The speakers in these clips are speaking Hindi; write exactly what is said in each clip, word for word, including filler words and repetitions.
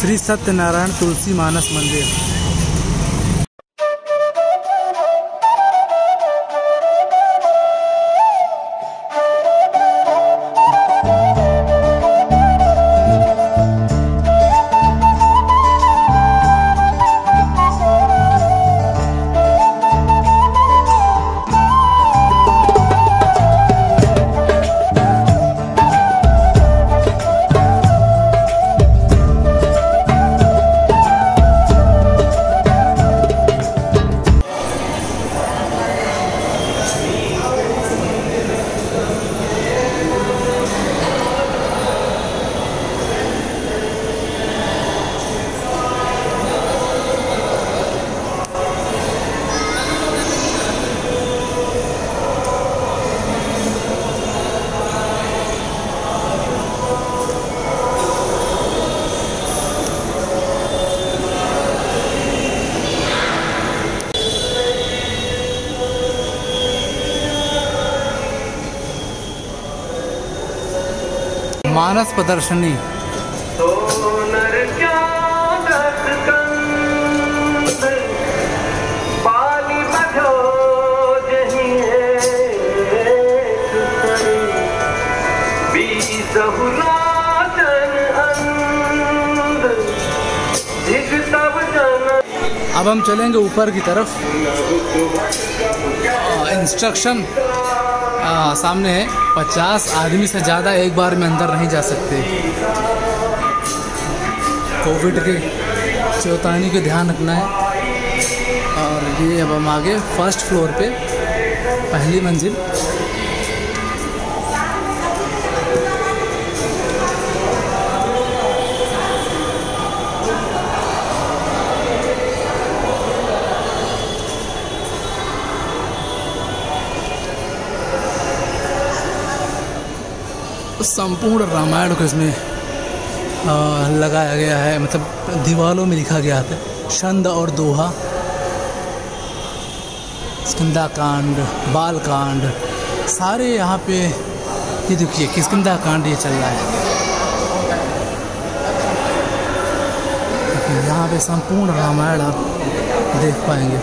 श्री सत्यनारायण तुलसी मानस मंदिर। मानस प्रदर्शनी। तो नर क्या दस कंद पाली बधो जही अब हम चलेंगे ऊपर की तरफ। इंस्ट्रक्शन सामने है, पचास आदमी से ज़्यादा एक बार में अंदर नहीं जा सकते। कोविड के चेतावनी का ध्यान रखना है। और ये अब हम आगे फर्स्ट फ्लोर पे, पहली मंजिल। संपूर्ण रामायण को इसमें आ, लगाया गया है, मतलब दीवारों में लिखा गया था। छंद और दोहा, किष्किंधा कांड, बाल कांड, सारे यहाँ पे। ये देखिए किष्किंधा कांड ये चल रहा है। यहाँ पे संपूर्ण रामायण आप देख पाएंगे।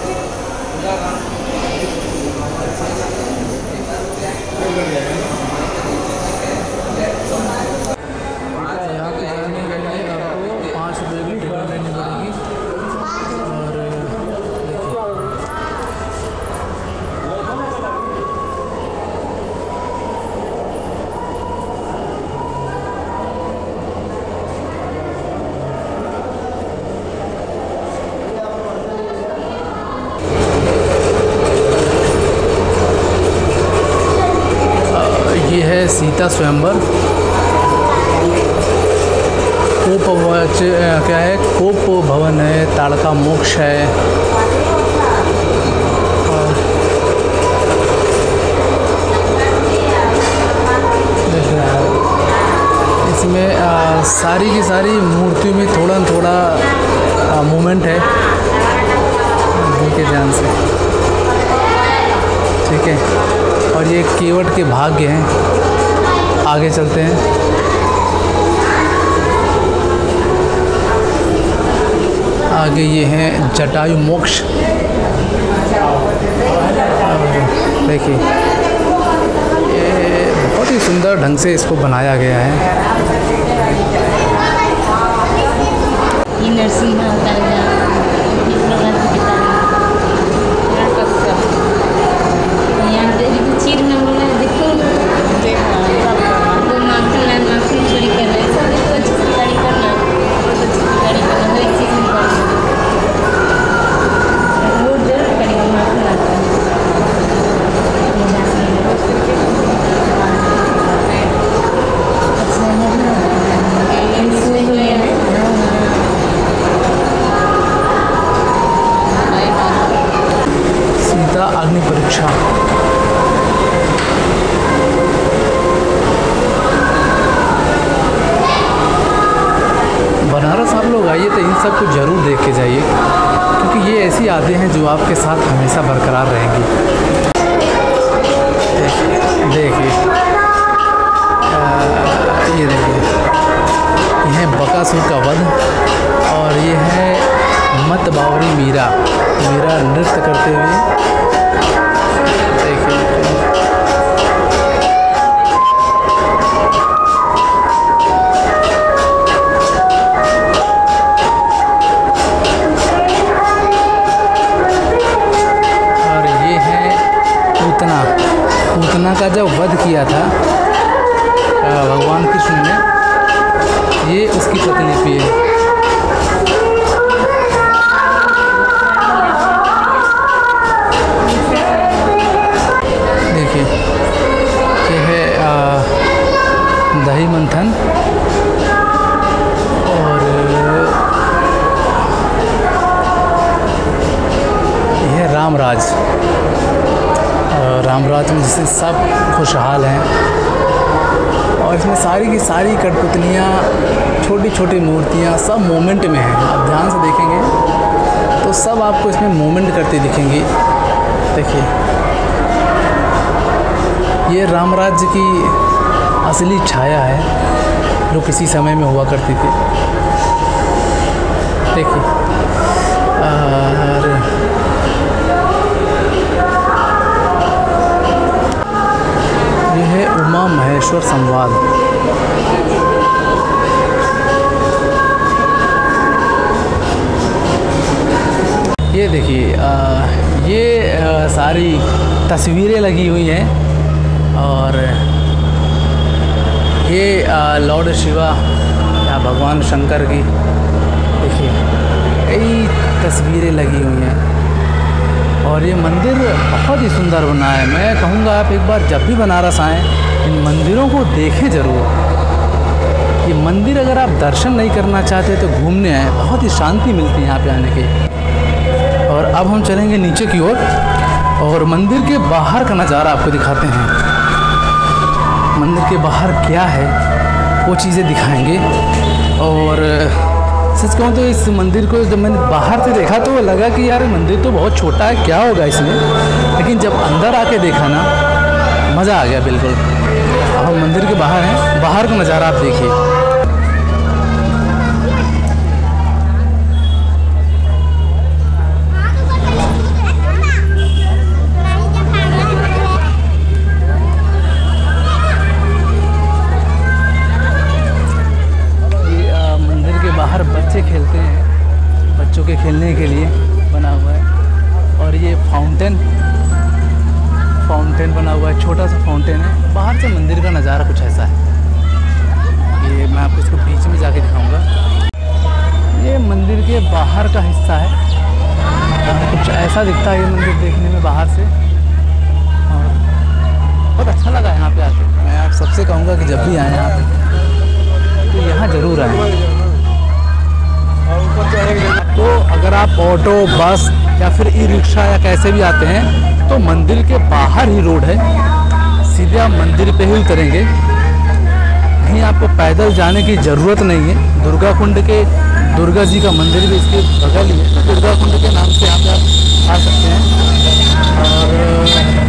सीता स्वयंवर। कोप क्या है, कोप भवन है, ताड़का मोक्ष है। और देख रहे हैं इसमें आ, सारी की सारी मूर्तियों में थोड़ा थोड़ा मूवमेंट है, देखिए ध्यान से, ठीक है। और ये केवट के भाग्य हैं। आगे चलते हैं। आगे ये हैं जटायु मोक्ष। देखिए ये बहुत ही सुंदर ढंग से इसको बनाया गया है। ये नरसिंह अग्नि परीक्षा। बनारस आप लोग आइए तो इन सब को ज़रूर देख के जाइए, क्योंकि ये ऐसी यादें हैं जो आपके साथ हमेशा बरकरार रहेंगी। देखिए ये देखिए यह है बकासुर का वध और ये है मत बावरी मीरा मीरा नृत्य करते हुए। देखिए और ये है पूतना पूतना का जब वध किया था भगवान कृष्ण ने, ये उसकी प्रतिलिपि है। देखिए ये है आ, दही मंथन और यह है रामराज। रामराज में जिससे सब खुशहाल हैं और इसमें सारी की सारी कठपुतलियाँ, छोटी छोटी मूर्तियाँ सब मोमेंट में हैं। आप ध्यान से देखेंगे तो सब आपको इसमें मोमेंट करते दिखेंगी। देखिए ये रामराज्य की असली छाया है जो किसी समय में हुआ करती थी। देखिए और यह है उमा महेश्वर संवाद। ये देखिए ये आ, सारी तस्वीरें लगी हुई हैं और ये आ, लॉर्ड शिवा या भगवान शंकर की देखिए कई तस्वीरें लगी हुई हैं और ये मंदिर बहुत ही सुंदर बना है। मैं कहूँगा आप एक बार जब भी बनारस आएँ इन मंदिरों को देखें ज़रूर। ये मंदिर अगर आप दर्शन नहीं करना चाहते तो घूमने आए, बहुत ही शांति मिलती है यहाँ पे आने की। और अब हम चलेंगे नीचे की ओर और, और मंदिर के बाहर का नज़ारा आपको दिखाते हैं। मंदिर के बाहर क्या है वो चीज़ें दिखाएंगे। और सच कहूँ तो इस मंदिर को जब मैंने बाहर से देखा तो लगा कि यार मंदिर तो बहुत छोटा है, क्या होगा इसमें, लेकिन जब अंदर आके देखा ना मज़ा आ गया बिल्कुल। अब हम मंदिर के बाहर हैं, बाहर का नज़ारा आप देखिए। बच्चे खेलते हैं, बच्चों के खेलने के लिए बना हुआ है। और ये फाउंटेन फाउंटेन बना हुआ है, छोटा सा फाउंटेन है। बाहर से मंदिर का नज़ारा कुछ ऐसा है। ये मैं आपको इसको बीच में जाके दिखाऊंगा। ये मंदिर के बाहर का हिस्सा है, कुछ ऐसा दिखता है ये मंदिर देखने में बाहर से। और बहुत अच्छा लगा यहाँ पे आके। मैं आप सबसे कहूँगा कि जब भी आए यहाँ पे तो यहाँ ज़रूर आएँ। तो अगर आप ऑटो, बस या फिर ई रिक्शा या कैसे भी आते हैं तो मंदिर के बाहर ही रोड है, सीधे आप मंदिर पे ही उतरेंगे। कहीं आपको पैदल जाने की ज़रूरत नहीं है। दुर्गा कुंड के दुर्गा जी का मंदिर भी इसके बगल ही है, दुर्गा कुंड के नाम से यहाँ पे आप आ सकते हैं। और